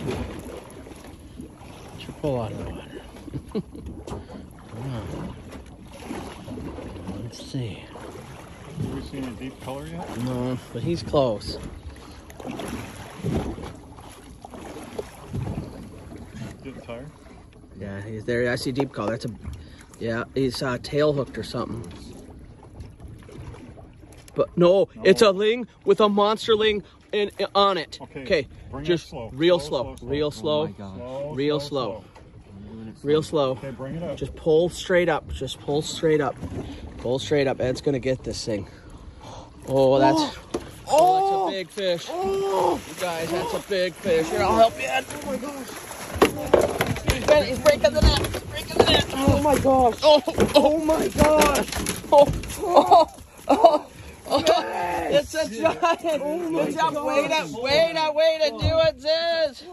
Should pull out of the water. Come on. Let's see. Have we seen a deep color yet? No, but he's close. Get tired? Yeah, he's there. I see deep color. That's a, yeah, he's tail hooked or something. But no, it's a ling with a monster ling on it. Okay, just slow. real slow. Real slow. Oh my gosh. Real slow. Real slow. Okay, bring it up. Just pull straight up. Just pull straight up. Pull straight up. Ed's gonna get this thing. Oh, that's that's a big fish. You guys, that's a big fish. Here, I'll help you, Ed. Oh my gosh. He's breaking the net. He's breaking the net. Oh my gosh. Oh my gosh. Oh. Yes. It's a giant. Oh my Good job. Way to do it, Ziz.